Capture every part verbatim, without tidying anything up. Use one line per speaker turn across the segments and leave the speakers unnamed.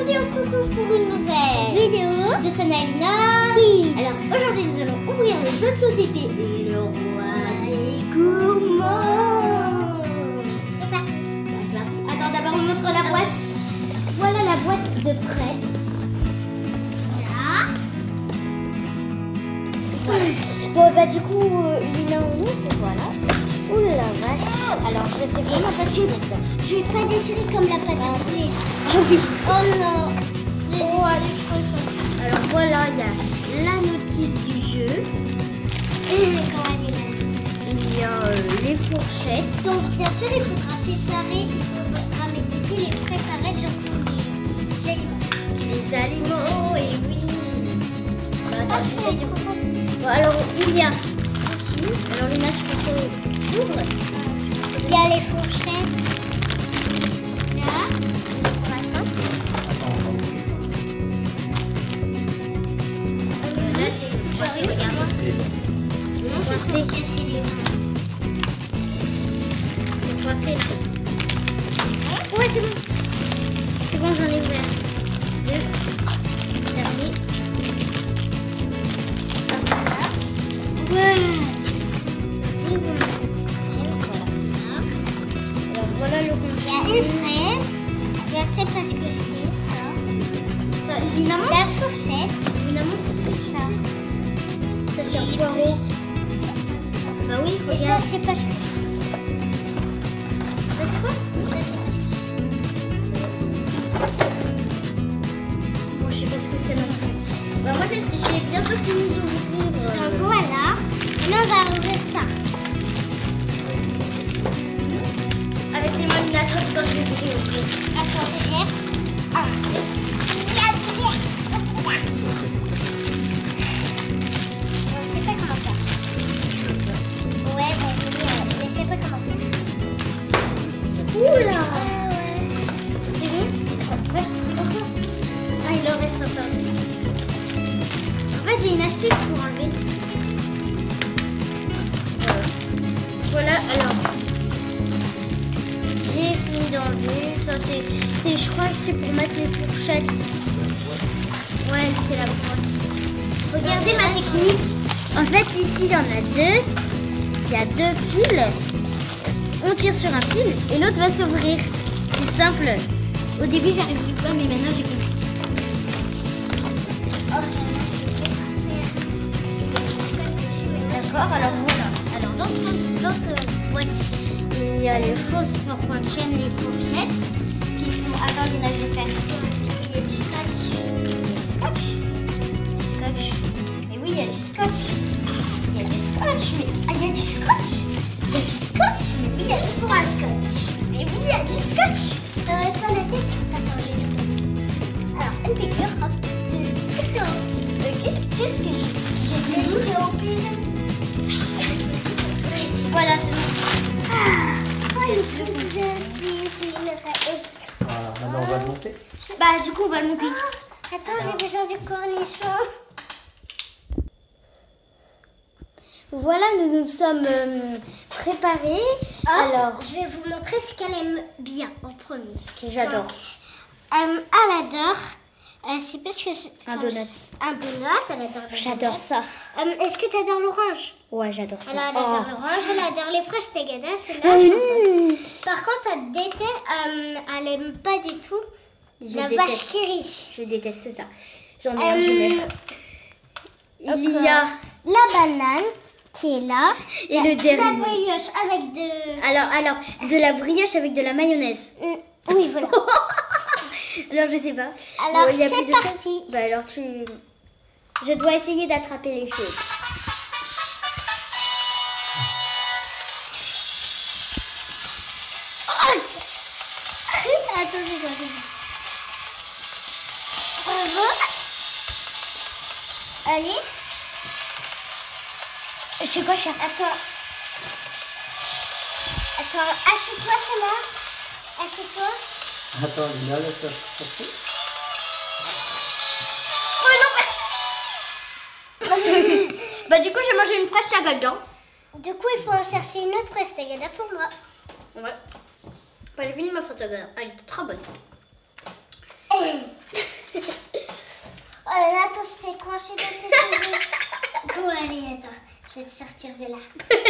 aujourd'hui on se retrouve pour une nouvelle vidéo de Sana et Lina Kids. Alors aujourd'hui nous allons ouvrir le jeu de société Le Roi des Gourmands. C'est parti. Bah, c'est parti. Attends, d'abord on montre la boîte. Voilà la boîte de prêt. Voilà. Bon bah du coup euh, Lina on ouvre, voilà. Ouh la vache. Alors je sais vraiment pas ce qu'il y a dedans. Je vais pas déchirer comme la pâte à poulet. Ah oui. Oh non. Oh, alors voilà, il y a la notice du jeu. Il y a euh, les fourchettes. Donc bien sûr il faudra préparer, il faudra mettre des piles et préparer surtout les aliments. Les aliments, et oui. Bah, attends, bon, alors il y a ceci. Alors Lina, tu peux ouvrir. Il y a les fourchettes. Là. Là, c'est coincé, regardez. C'est coincé. C'est coincé là. Ouais, c'est bon. C'est bon, j'en ai ouvert. Deux. Dernier. Ouais. Voilà le contenu. Il y a une fraise. Je sais pas ce que c'est ça. Ça Lina, la fourchette. Lina, c'est ça. Ça c'est un poireau. Bah oui, regarde. Et ça je sais pas ce que c'est. Ça c'est quoi? Ça je sais pas ce que c'est. Bon, je sais pas ce que c'est non plus. Bah moi j'ai bientôt fini d'ouvrir. Donc voilà. Maintenant on va ouvrir ça. Avec les mains Lina, quand je vais ouvrir. Attends, c'est vert. Ah, je sais pas comment faire. Ouais, mais je sais pas comment faire. Oula! C'est bon? Attends, ouais. Ah, il en reste encore. En fait, j'ai une astuce pour enlever. Voilà, alors. J'ai fini d'enlever. Ça, c'est, je crois que c'est pour mettre les fourchettes. Ouais, c'est la boîte. Regardez ma technique. En fait, ici, il y en a deux. Il y a deux piles. On tire sur un fil et l'autre va s'ouvrir. C'est simple. Au début, j'arrivais pas, mais maintenant, j'ai compris. D'accord, alors voilà. Alors, dans ce, dans ce boîte, il y a les choses pour qu'on tienne les fourchettes qui sont. Attends, Lina, je vais faire. Il y a du scotch. Il y a du scotch. Du scotch. Mais oui, il y a du scotch. Il y a du scotch. Mais ah, il y a du scotch. Il y a du scotch. Mais oui, il y a du scotch. Mais oui, il y a du scotch. Euh, attends, la tête. Attends, je vais te. Alors, une piqûre. Hop. Euh, Qu'est-ce qu'est-ce que j'ai dit? J'ai au pire. Voilà, c'est bon. Ah, oh, le truc que j'ai assis, c'est une raie.
Voilà, maintenant on va le monter.
Bah, du coup, on va le monter. Oh, attends, j'ai besoin du cornichon. Voilà, nous nous sommes euh, préparés. Oh, alors, je vais vous montrer ce qu'elle aime bien en premier. Ce que j'adore. Euh, elle adore. Euh, c'est parce que
un donut.
Un donut, elle adore.
J'adore ça.
Euh, Est-ce que tu adores l'orange?
Ouais, j'adore ça.
Elle adore
oh.
l'orange, elle adore les fraises Tegada, celle-là. Mmh. Par contre, elle déteste, euh, elle aime pas du tout
je
la
déteste.
vache qui rit.
Je déteste ça. J'en ai euh, un, je meurs.
Il y a la banane qui est là.
Et le dernier.
La brioche avec de...
Alors, alors, de la brioche avec de la mayonnaise.
Mmh. Oui, voilà.
Alors, je sais pas.
Alors,
bon,
c'est parti.
Bah, alors, tu... Je dois essayer d'attraper les choses.
Attends, c'est quoi, c'est quoi. Bravo. Allez.
Je sais quoi faire.
Attends. Attends, assieds-toi, Sana. Assieds-toi.
Attends, Lina, laisse-moi sortir.
Oh non.
Bah du coup, j'ai mangé une fraise tagada.
Du coup, il faut en chercher une autre fraise tagada pour moi.
Ouais. Bah, j'ai fini ma fraise tagada. Elle était trop bonne.
Elle attends, c'est coincé dans tes cheveux. Bon, allez, attends. Je vais te sortir de là.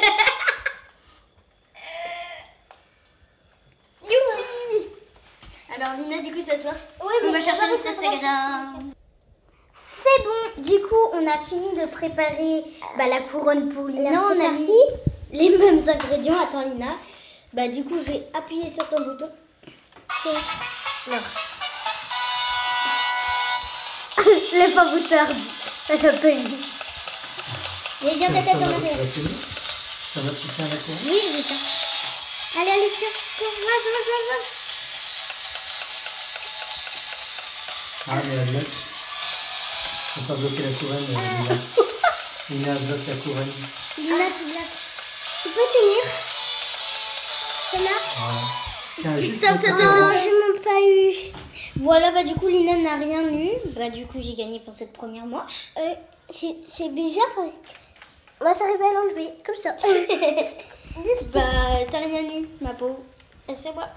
Youpi! Alors Lina, du coup c'est à toi.
Ouais,
On va chercher
le
une fraise tagada. C'est bon, du coup on a fini de préparer bah, la couronne pour Lina.
Alors, c'est
on a
parti.
mis les mêmes ingrédients. Attends Lina. Bah du coup je vais appuyer sur ton bouton. Alors. Le pas boutarde. Elle a pas eu.
Mais viens ta tête en arrière.
Ça va, tu tiens la couronne?
Oui, je tiens. Allez, allez, tiens. Tiens, mange, mange, mange, mange.
Ah, mais elle bloque. Faut pas bloquer la couronne, Lina. Lina bloque la couronne.
Lina, tu bloques. Tu peux tenir. C'est là.
Voilà. Tiens, juste
Stop,
le
stop,
côté
stop,
droit.
stop. J'ai même pas eu. Voilà, bah du coup Lina n'a rien eu. Bah du coup j'ai gagné pour cette première manche.
Euh, c'est c'est bizarre. Moi, j'arrive à l'enlever. Comme ça.
Bah t'as rien eu, ma pauvre. C'est moi.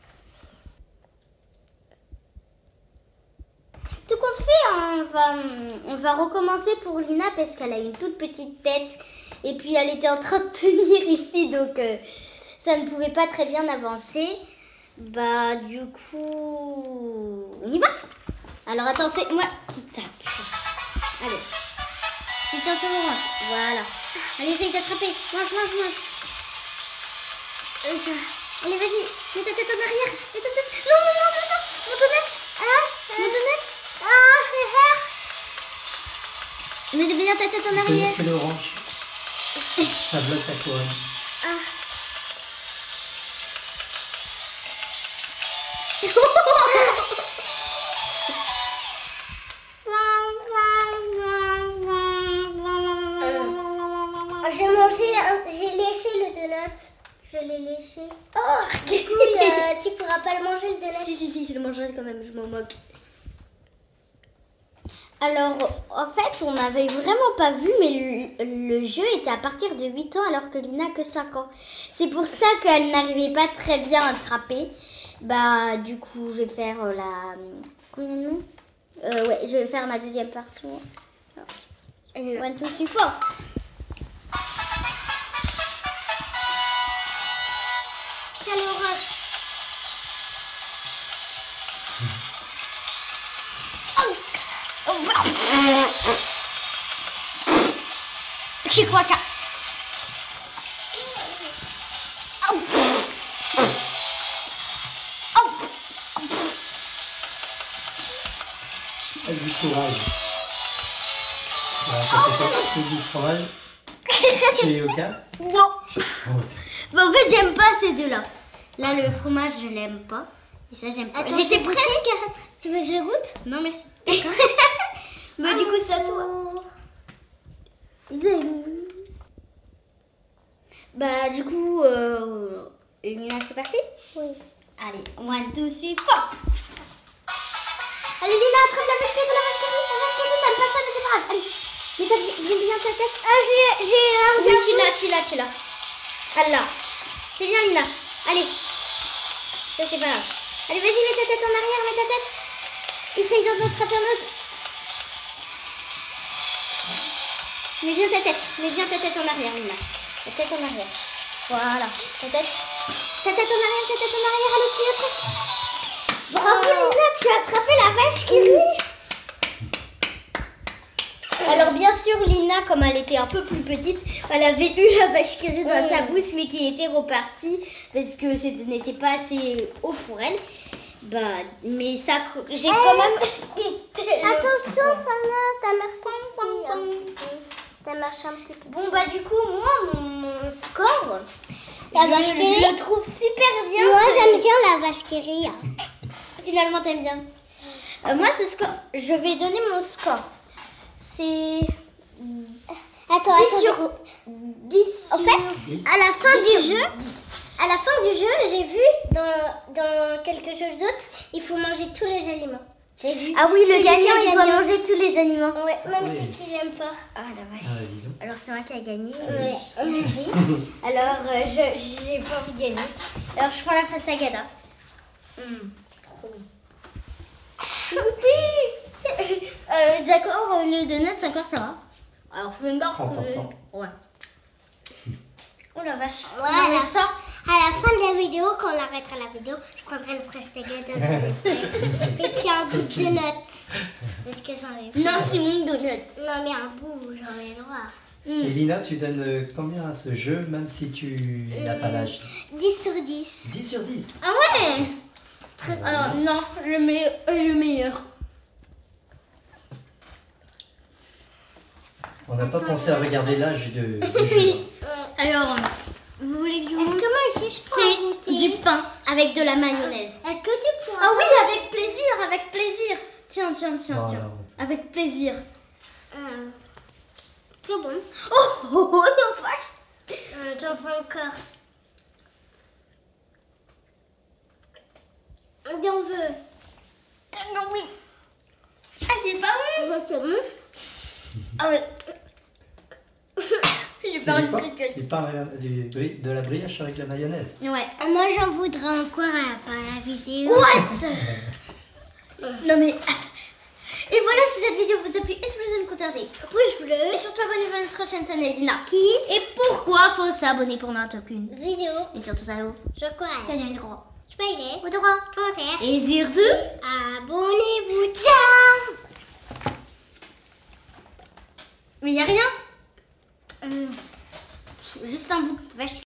Tout compte fait, on va, on va recommencer pour Lina parce qu'elle a une toute petite tête. Et puis elle était en train de tenir ici, donc euh, ça ne pouvait pas très bien avancer. Bah du coup, on y va. Alors attends, c'est moi qui tape. Allez, tu tiens sur le manche. Voilà. Allez, essaye d'attraper. Mange, mange, mange. Euh, ça. Allez, vas-y. Mets ta tête en arrière. Mets ta tête. Non, non, non, non, non. Mon donut. Hein? Mon donut.
Ah,
Mets bien ta tête en
Fais-
arrière.
Fais l'orange. Ça bloque la couronne.
j'ai mangé, un- j'ai léché le donut. Je l'ai léché. Oh, du coup, euh, tu pourras pas le manger le donut.
Si, si, si, je le mangerai quand même, je m'en moque. Alors, en fait, on n'avait vraiment pas vu, mais le, le jeu était à partir de huit ans alors que Lina a que cinq ans. C'est pour ça qu'elle n'arrivait pas très bien à attraper. Bah, du coup, je vais faire euh, la... Combien de noms euh, Ouais, je vais faire ma deuxième partie. One, two, three, four.
Tiens, l'orange.
C'est quoi ça?
Vas-y, courage. Voilà, ça fait ça. Tu du fromage. Tu es Yoka?
Non.
Oh.
Bah, en fait, j'aime pas ces deux-là. Là, le fromage, je l'aime pas. Et ça, j'aime pas.
Attends,
J'étais
je vais
presque à... Tu veux que je goûte? Non, merci. Bah, du coup, c'est à toi. Bah, du coup, euh... Lina, c'est parti?
Oui.
Allez, one, two, three, four. Allez, Lina, attrape la vache qui rit, la vache qui rit. La vache qui rit, t'aimes pas ça, mais c'est pas grave. Allez, mets ta, bien, bien ta tête.
Ah, j'ai j'ai un
Oui, tu l'as, tu l'as, tu l'as. Ah là. C'est bien, Lina. Allez. Ça, c'est pas grave. Allez, vas-y, mets ta tête en arrière, mets ta tête. Essaye d'en attraper un autre. Mets bien ta tête. Mets bien ta tête en arrière, Lina. Ta tête en arrière. Voilà. Ta tête. Ta tête en arrière, ta tête en arrière. Allez, tu es presque. Bravo, Lina, tu as attrapé la vache qui rit. Alors bien sûr, Lina, comme elle était un peu plus petite, elle avait eu la vache qui rit dans sa bouche, mais qui était repartie parce que ce n'était pas assez haut pour elle. Bah, mais ça, j'ai quand même compté.
Attention, ça là, t'as marché un petit peu. T'as marché un petit peu.
Bon bah du coup, moi, mon, mon score,
La
je,
vache qui rit.
je le trouve super bien.
Moi,
ce-
j'aime bien la vache qui rit.
Finalement, t'aimes bien. Euh, moi, ce score, je vais donner mon score. C'est
Attends,
dix
attends.
sur dix.
En
sur-
fait, à la fin
dix
du
sur
jeu, à la fin du jeu, j'ai vu dans, dans quelque chose d'autre, il faut manger tous les aliments. J'ai vu.
Ah oui, le
Celui qui
gagnant,
a
il doit
gagné.
manger tous les animaux.
Ouais, même
Oui.
ceux qui n'aiment pas.
Ah la vache.
Ah, dis donc.
Alors c'est moi qui a gagné.
Ouais.
Alors euh, je j'ai pas envie de gagner. Alors je prends la face à Gada. Hum, trop bon.
Choupi.
Euh, d'accord, le donut, d'accord, ça va. Alors, je vais me barre.
Prends ton temps.
Ouais. Oh la vache.
Ouais,
Non, mais
la-
ça.
À la fin de la vidéo, quand on arrêtera la vidéo, je prendrai le prestaget et puis un bout de donut. Est-ce que j'en ai
Non, c'est mon donut.
Non, mais un bout, j'en ai le droit.
Mm.
Et Lina, tu donnes euh, combien à ce jeu, même si tu n'as pas l'âge?
dix sur dix.
dix sur dix.
Ah ouais. Très... Alors, non, le, meilleur, euh, le meilleur.
On n'a pas pensé à regarder l'âge de, du jeu.
Oui. Alors, vous voulez que je vous
Est-ce que
montre?
moi aussi je peux
C'est
goûter?
du pain avec de la mayonnaise.
Est-ce que tu peux
Ah oui, avec plaisir, avec plaisir. Tiens, tiens, tiens,
Voilà.
tiens. Avec plaisir.
Euh, Très bon.
Oh, oh, oh, oh, vache.
Euh, J'en prends encore. J'en veux.
Ah non, oui. Ah, c'est pas bon.
Bah, c'est bon.
Ah ouais. J'ai
C'est
pas
du
une
quoi?
truc.
Du pain, avec la- du bri- de la brioche avec la mayonnaise.
Ouais.
Ah, moi, j'en voudrais encore à la fin de la vidéo.
What? Non mais... Et voilà, si cette vidéo vous a plu, explosion de commentaires, pouce bleu. Et surtout abonnez-vous à notre chaîne Sanelina Kids. Et pourquoi faut s'abonner pour n'importe aucune
Vidéo.
Et surtout ça, vous.
Je crois.
T'as le droit.
Je peux y aller.
Au droit.
Commentaire.
Et surtout...
Abonnez-vous. Ciao.
Mais y a rien. Hum. Juste un bout de vache.